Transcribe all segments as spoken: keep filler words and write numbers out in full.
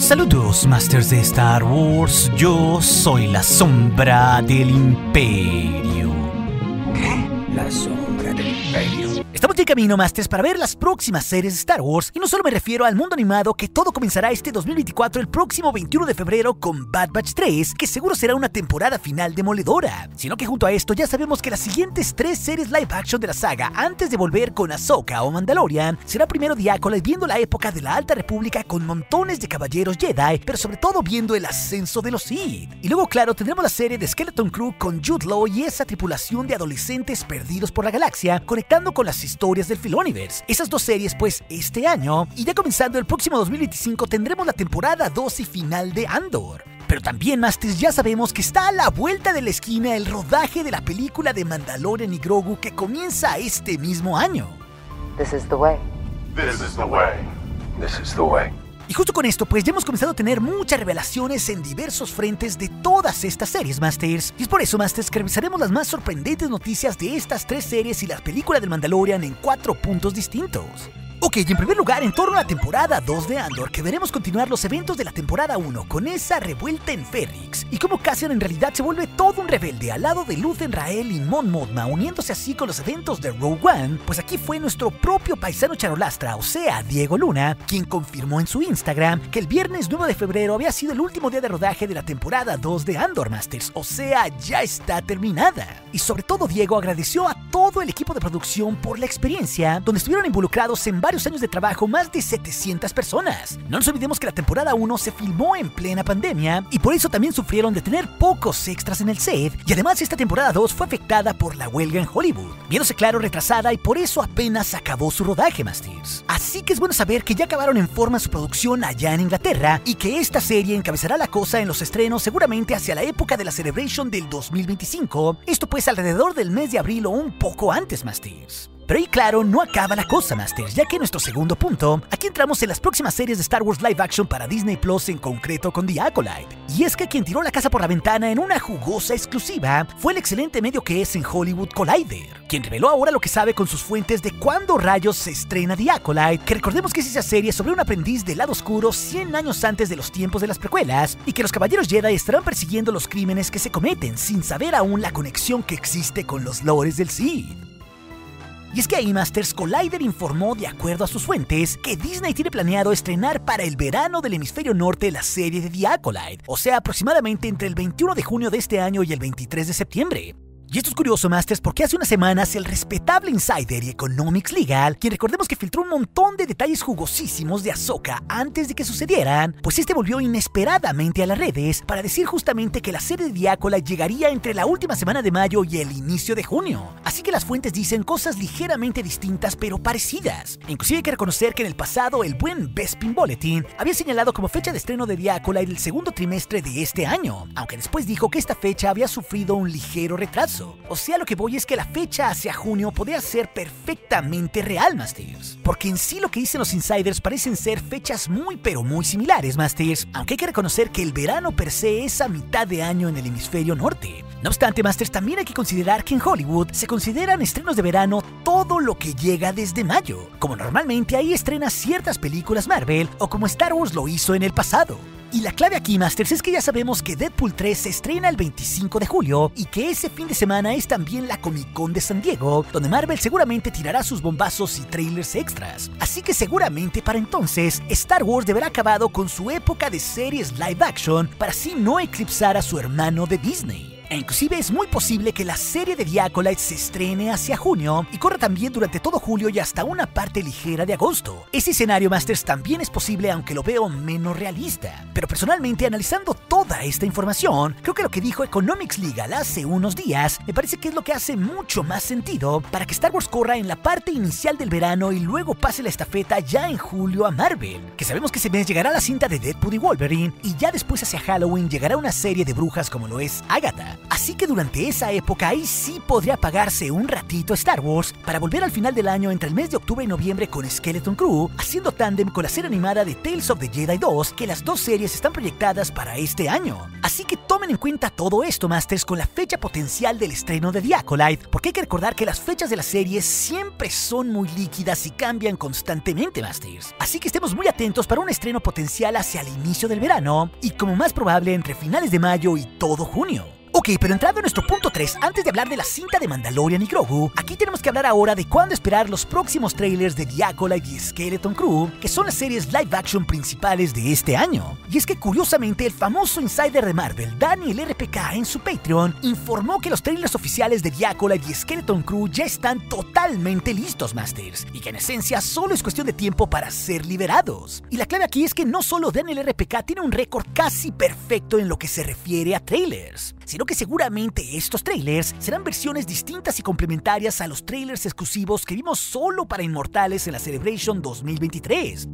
Saludos, Masters de Star Wars. Yo soy la sombra del Imperio. ¿Qué? La sombra del Imperio. Estamos de camino, Masters, para ver las próximas series de Star Wars, y no solo me refiero al mundo animado, que todo comenzará este dos mil veinticuatro el próximo veintiuno de febrero con Bad Batch tres, que seguro será una temporada final demoledora, sino que junto a esto ya sabemos que las siguientes tres series live action de la saga, antes de volver con Ahsoka o Mandalorian, será primero The Acolyte, viendo la época de la Alta República con montones de caballeros Jedi, pero sobre todo viendo el ascenso de los Sith. Y luego, claro, tendremos la serie de Skeleton Crew con Jude Law y esa tripulación de adolescentes perdidos por la galaxia, conectando con las historias del Filoniverse. Esas dos series pues este año, y ya comenzando el próximo dos mil veinticinco tendremos la temporada dos y final de Andor. Pero también, Masters, ya sabemos que está a la vuelta de la esquina el rodaje de la película de Mandalorian y Grogu, que comienza este mismo año. This is the way. This is the way. This is the way. Y justo con esto, pues ya hemos comenzado a tener muchas revelaciones en diversos frentes de todas estas series, Masters. Y es por eso, Masters, que revisaremos las más sorprendentes noticias de estas tres series y la película del Mandalorian en cuatro puntos distintos. Ok, y en primer lugar, en torno a la temporada dos de Andor, que veremos continuar los eventos de la temporada uno con esa revuelta en Ferrix, y cómo Cassian en realidad se vuelve todo un rebelde al lado de Luthen Rael y Mon Mothma, uniéndose así con los eventos de Rogue One. Pues aquí fue nuestro propio paisano charolastra, o sea, Diego Luna, quien confirmó en su Instagram que el viernes nueve de febrero había sido el último día de rodaje de la temporada dos de Andor, Masters, o sea, ya está terminada. Y sobre todo, Diego agradeció a todo el equipo de producción por la experiencia, donde estuvieron involucrados en varios años de trabajo más de setecientas personas. No nos olvidemos que la temporada uno se filmó en plena pandemia, y por eso también sufrieron de tener pocos extras en el set, y además esta temporada dos fue afectada por la huelga en Hollywood, viéndose claro retrasada, y por eso apenas acabó su rodaje, Masters. Así que es bueno saber que ya acabaron en forma su producción allá en Inglaterra, y que esta serie encabezará la cosa en los estrenos seguramente hacia la época de la Celebration del dos mil veinticinco, esto pues alrededor del mes de abril o un poco antes, Masters. Pero ahí claro, no acaba la cosa, Masters, ya que en nuestro segundo punto, aquí entramos en las próximas series de Star Wars Live Action para Disney Plus, en concreto con The Acolyte. Y es que quien tiró la casa por la ventana en una jugosa exclusiva fue el excelente medio que es en Hollywood, Collider, quien reveló ahora lo que sabe con sus fuentes de cuándo rayos se estrena The Acolyte, que recordemos que es esa serie sobre un aprendiz del lado oscuro cien años antes de los tiempos de las precuelas, y que los caballeros Jedi estarán persiguiendo los crímenes que se cometen sin saber aún la conexión que existe con los lores del Sith. Y es que ahí, Masters, Collider informó, de acuerdo a sus fuentes, que Disney tiene planeado estrenar para el verano del hemisferio norte la serie de The Acolyte, o sea, aproximadamente entre el veintiuno de junio de este año y el veintitrés de septiembre. Y esto es curioso, Masters, porque hace unas semanas el respetable insider y Economics Legal, quien recordemos que filtró un montón de detalles jugosísimos de Ahsoka antes de que sucedieran, pues este volvió inesperadamente a las redes para decir justamente que la serie de The Acolyte llegaría entre la última semana de mayo y el inicio de junio. Así que las fuentes dicen cosas ligeramente distintas pero parecidas. Inclusive hay que reconocer que en el pasado el buen Bespin Bulletin había señalado como fecha de estreno de The Acolyte el segundo trimestre de este año, aunque después dijo que esta fecha había sufrido un ligero retraso. O sea, lo que voy es que la fecha hacia junio podría ser perfectamente real, Masters. Porque en sí lo que dicen los insiders parecen ser fechas muy pero muy similares, Masters, aunque hay que reconocer que el verano per se es a mitad de año en el hemisferio norte. No obstante, Masters, también hay que considerar que en Hollywood se consideran estrenos de verano todo lo que llega desde mayo, como normalmente ahí estrena ciertas películas Marvel o como Star Wars lo hizo en el pasado. Y la clave aquí, Masters, es que ya sabemos que Deadpool tres se estrena el veinticinco de julio y que ese fin de semana es también la Comic Con de San Diego, donde Marvel seguramente tirará sus bombazos y trailers extras. Así que seguramente para entonces Star Wars deberá acabado con su época de series live action para así no eclipsar a su hermano de Disney. E inclusive es muy posible que la serie de The Acolyte se estrene hacia junio y corra también durante todo julio y hasta una parte ligera de agosto. Ese escenario, Masters, también es posible, aunque lo veo menos realista. Pero personalmente, analizando toda esta información, creo que lo que dijo Economics Legal hace unos días me parece que es lo que hace mucho más sentido para que Star Wars corra en la parte inicial del verano y luego pase la estafeta ya en julio a Marvel, que sabemos que ese mes llegará la cinta de Deadpool y Wolverine y ya después hacia Halloween llegará una serie de brujas como lo es Agatha. Así que durante esa época ahí sí podría pagarse un ratito Star Wars para volver al final del año entre el mes de octubre y noviembre con Skeleton Crew, haciendo tándem con la serie animada de Tales of the Jedi dos, que las dos series están proyectadas para este año. Así que tomen en cuenta todo esto, Masters, con la fecha potencial del estreno de The Acolyte, porque hay que recordar que las fechas de las series siempre son muy líquidas y cambian constantemente, Masters. Así que estemos muy atentos para un estreno potencial hacia el inicio del verano y como más probable entre finales de mayo y todo junio. Ok, pero entrando en nuestro punto tres, antes de hablar de la cinta de Mandalorian y Grogu, aquí tenemos que hablar ahora de cuándo esperar los próximos trailers de The Acolyte y Skeleton Crew, que son las series live action principales de este año. Y es que curiosamente el famoso insider de Marvel, Daniel R P K, en su Patreon, informó que los trailers oficiales de The Acolyte y Skeleton Crew ya están totalmente listos, Masters, y que en esencia solo es cuestión de tiempo para ser liberados. Y la clave aquí es que no solo Daniel R P K tiene un récord casi perfecto en lo que se refiere a trailers, sino que seguramente estos trailers serán versiones distintas y complementarias a los trailers exclusivos que vimos solo para Inmortales en la Celebration dos mil veintitrés.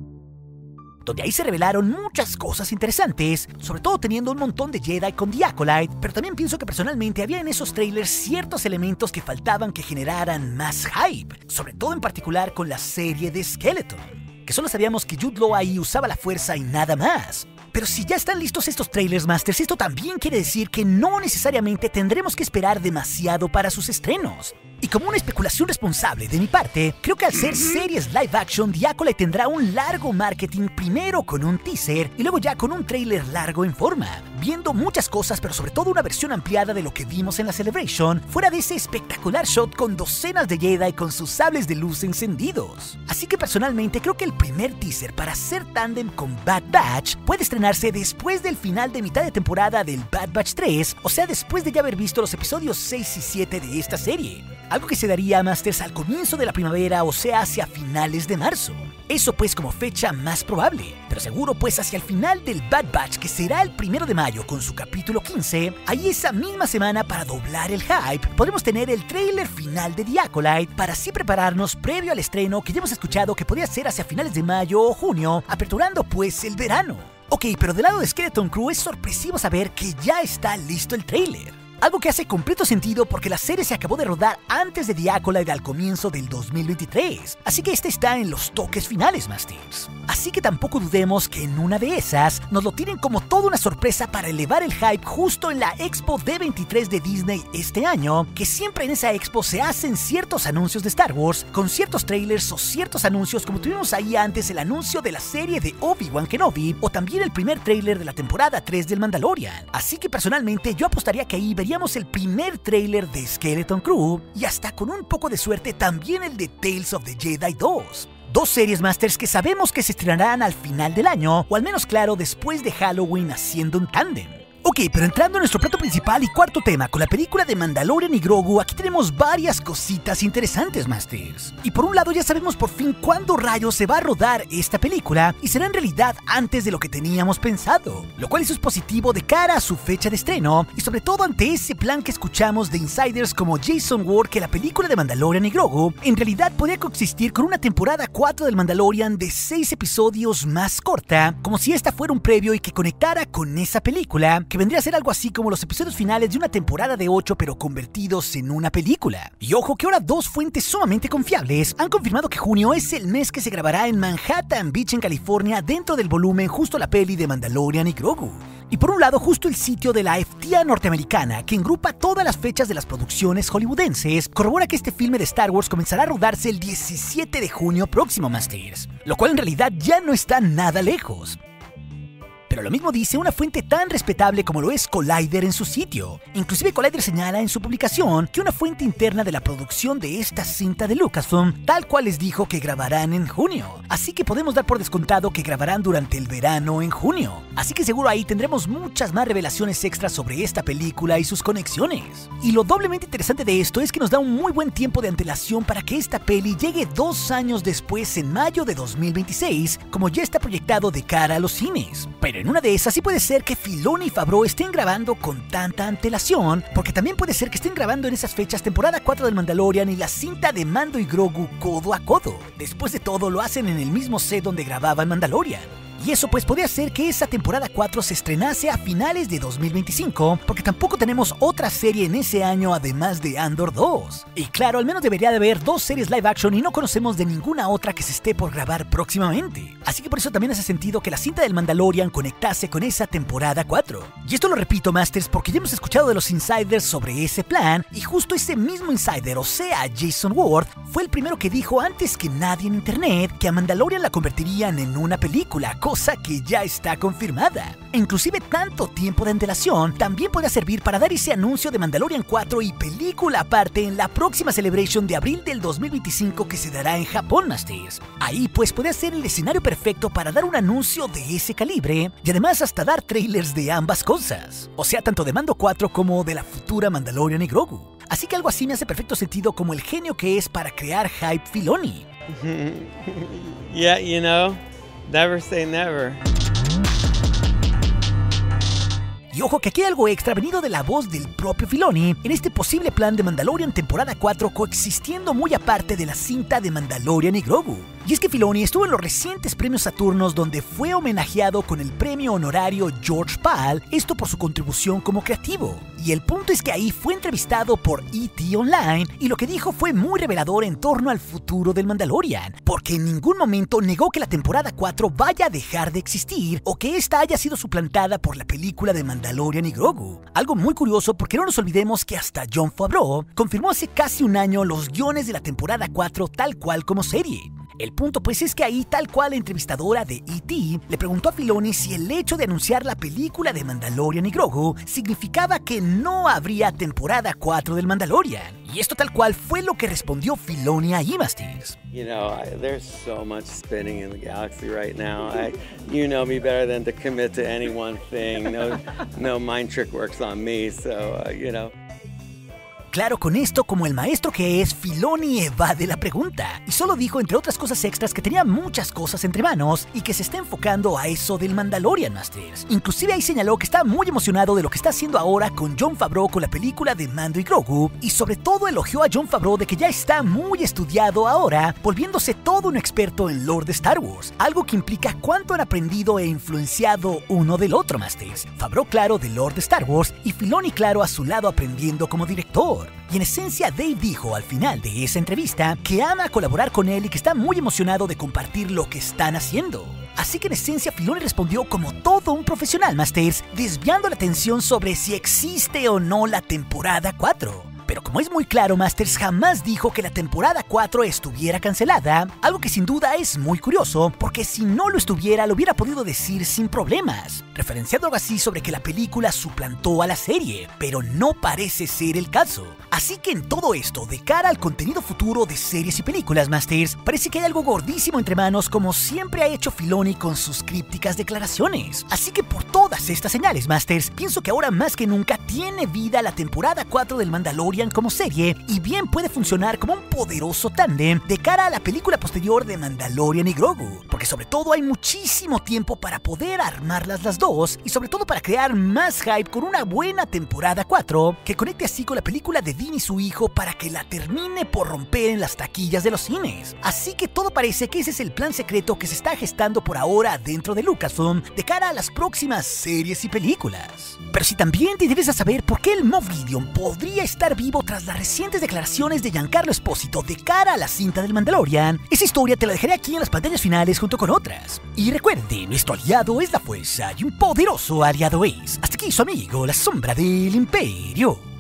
Donde ahí se revelaron muchas cosas interesantes, sobre todo teniendo un montón de Jedi con The Acolyte, pero también pienso que personalmente había en esos trailers ciertos elementos que faltaban que generaran más hype, sobre todo en particular con la serie de Skeleton, que solo sabíamos que Jude Law ahí usaba la fuerza y nada más. Pero si ya están listos estos trailers, Masters, esto también quiere decir que no necesariamente tendremos que esperar demasiado para sus estrenos. Y como una especulación responsable de mi parte, creo que al ser series live action, The Acolyte tendrá un largo marketing, primero con un teaser y luego ya con un trailer largo en forma, viendo muchas cosas, pero sobre todo una versión ampliada de lo que vimos en la Celebration, fuera de ese espectacular shot con docenas de Jedi con sus sables de luz encendidos. Así que personalmente creo que el primer teaser para hacer tándem con Bad Batch puede estrenarse después del final de mitad de temporada del Bad Batch tres, o sea, después de ya haber visto los episodios seis y siete de esta serie. Algo que se daría a Masters al comienzo de la primavera, o sea, hacia finales de marzo. Eso pues como fecha más probable, pero seguro pues hacia el final del Bad Batch, que será el primero de mayo con su capítulo quince, ahí esa misma semana para doblar el hype, podremos tener el tráiler final de The Acolyte para así prepararnos previo al estreno que ya hemos escuchado que podría ser hacia finales de mayo o junio, aperturando pues el verano. Ok, pero del lado de Skeleton Crew es sorpresivo saber que ya está listo el tráiler. Algo que hace completo sentido porque la serie se acabó de rodar antes de The Acolyte al comienzo del dos mil veintitrés, así que este está en los toques finales, Masters. Así que tampoco dudemos que en una de esas nos lo tienen como toda una sorpresa para elevar el hype justo en la Expo D veintitrés de Disney este año, que siempre en esa expo se hacen ciertos anuncios de Star Wars, con ciertos trailers o ciertos anuncios como tuvimos ahí antes el anuncio de la serie de Obi-Wan Kenobi o también el primer trailer de la temporada tres del Mandalorian. Así que personalmente yo apostaría que ahí veríamos el primer tráiler de Skeleton Crew y hasta con un poco de suerte también el de Tales of the Jedi dos. Dos series, Masters, que sabemos que se estrenarán al final del año, o al menos claro después de Halloween haciendo un tándem. Ok, pero entrando en nuestro plato principal y cuarto tema, con la película de Mandalorian y Grogu, aquí tenemos varias cositas interesantes, Masters. Y por un lado ya sabemos por fin cuándo rayos se va a rodar esta película, y será en realidad antes de lo que teníamos pensado, lo cual eso es positivo de cara a su fecha de estreno, y sobre todo ante ese plan que escuchamos de insiders como Jason Ward que la película de Mandalorian y Grogu en realidad podría coexistir con una temporada cuatro del Mandalorian de seis episodios más corta, como si esta fuera un previo y que conectara con esa película, que vendría a ser algo así como los episodios finales de una temporada de ocho pero convertidos en una película. Y ojo que ahora dos fuentes sumamente confiables han confirmado que junio es el mes que se grabará en Manhattan Beach en California dentro del volumen justo la peli de Mandalorian y Grogu. Y por un lado justo el sitio de la F T A norteamericana, que engrupa todas las fechas de las producciones hollywoodenses, corrobora que este filme de Star Wars comenzará a rodarse el diecisiete de junio próximo, Masters, lo cual en realidad ya no está nada lejos. Pero lo mismo dice una fuente tan respetable como lo es Collider en su sitio. Inclusive Collider señala en su publicación que una fuente interna de la producción de esta cinta de Lucasfilm tal cual les dijo que grabarán en junio. Así que podemos dar por descontado que grabarán durante el verano en junio. Así que seguro ahí tendremos muchas más revelaciones extras sobre esta película y sus conexiones. Y lo doblemente interesante de esto es que nos da un muy buen tiempo de antelación para que esta peli llegue dos años después en mayo de dos mil veintiséis, como ya está proyectado de cara a los cines. Pero en una de esas sí puede ser que Filoni y Favreau estén grabando con tanta antelación, porque también puede ser que estén grabando en esas fechas temporada cuatro del Mandalorian y la cinta de Mando y Grogu codo a codo. Después de todo lo hacen en el mismo set donde grababan Mandalorian. Y eso pues podría ser que esa temporada cuatro se estrenase a finales de dos mil veinticinco, porque tampoco tenemos otra serie en ese año además de Andor dos. Y claro, al menos debería de haber dos series live action y no conocemos de ninguna otra que se esté por grabar próximamente. Así que por eso también hace sentido que la cinta del Mandalorian conectase con esa temporada cuatro. Y esto lo repito, Masters, porque ya hemos escuchado de los insiders sobre ese plan, y justo ese mismo insider, o sea Jason Ward, fue el primero que dijo antes que nadie en internet que a Mandalorian la convertirían en una película, cosa que ya está confirmada. E inclusive tanto tiempo de antelación también podría servir para dar ese anuncio de Mandalorian cuatro y película aparte en la próxima Celebration de abril del dos mil veinticinco que se dará en Japón, Masters. Ahí pues podría ser el escenario perfecto para dar un anuncio de ese calibre y además hasta dar trailers de ambas cosas, o sea tanto de Mando cuatro como de la futura Mandalorian y Grogu. Así que algo así me hace perfecto sentido como el genio que es para crear hype Filoni. Yeah, you know, never say never. Y ojo que aquí hay algo extra venido de la voz del propio Filoni en este posible plan de Mandalorian temporada cuatro coexistiendo muy aparte de la cinta de Mandalorian y Grogu. Y es que Filoni estuvo en los recientes premios Saturnos donde fue homenajeado con el premio honorario George Pal, esto por su contribución como creativo. Y el punto es que ahí fue entrevistado por E T Online y lo que dijo fue muy revelador en torno al futuro del Mandalorian, porque en ningún momento negó que la temporada cuatro vaya a dejar de existir o que esta haya sido suplantada por la película de Mandalorian y Grogu. Algo muy curioso porque no nos olvidemos que hasta Jon Favreau confirmó hace casi un año los guiones de la temporada cuatro tal cual como serie. El punto pues es que ahí tal cual la entrevistadora de E T le preguntó a Filoni si el hecho de anunciar la película de Mandalorian y Grogu significaba que no habría temporada cuatro del Mandalorian. Y esto tal cual fue lo que respondió Filoni a Masters. You know, I, there's so much spinning in the galaxy right now. I, you know me better than to commit to any one thing. No, no mind trick works on me, so, uh, you know. Claro, con esto, como el maestro que es, Filoni evade la pregunta y solo dijo, entre otras cosas extras, que tenía muchas cosas entre manos y que se está enfocando a eso del Mandalorian, Masters. Inclusive ahí señaló que está muy emocionado de lo que está haciendo ahora con Jon Favreau con la película de Mando y Grogu, y sobre todo elogió a Jon Favreau de que ya está muy estudiado ahora, volviéndose todo un experto en lore de Star Wars, algo que implica cuánto han aprendido e influenciado uno del otro, Masters. Favreau claro de lore de Star Wars y Filoni claro a su lado aprendiendo como director. Y en esencia Dave dijo al final de esa entrevista que ama colaborar con él y que está muy emocionado de compartir lo que están haciendo. Así que en esencia Filoni respondió como todo un profesional, Masters, desviando la atención sobre si existe o no la temporada cuatro. Pero como es muy claro, Masters jamás dijo que la temporada cuatro estuviera cancelada, algo que sin duda es muy curioso, porque si no lo estuviera lo hubiera podido decir sin problemas, referenciando algo así sobre que la película suplantó a la serie, pero no parece ser el caso. Así que en todo esto, de cara al contenido futuro de series y películas, Masters, parece que hay algo gordísimo entre manos, como siempre ha hecho Filoni con sus crípticas declaraciones. Así que por todas estas señales, Masters, pienso que ahora más que nunca tiene vida la temporada cuatro del Mandalorian como serie, y bien puede funcionar como un poderoso tándem de cara a la película posterior de Mandalorian y Grogu, porque sobre todo hay muchísimo tiempo para poder armarlas las dos, y sobre todo para crear más hype con una buena temporada cuatro que conecte así con la película de Dean y su hijo para que la termine por romper en las taquillas de los cines. Así que todo parece que ese es el plan secreto que se está gestando por ahora dentro de Lucasfilm de cara a las próximas series y películas. Pero si también te interesa saber por qué el Moff Gideon podría estar vivo tras las recientes declaraciones de Giancarlo Esposito de cara a la cinta del Mandalorian, esa historia te la dejaré aquí en las pantallas finales junto con otras. Y recuerde, nuestro aliado es la fuerza y un poderoso aliado es. Hasta aquí su amigo, la sombra del Imperio.